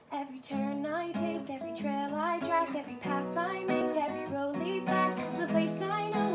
Every turn I take, every trail I track, every path I make, every road leads back to the place I know.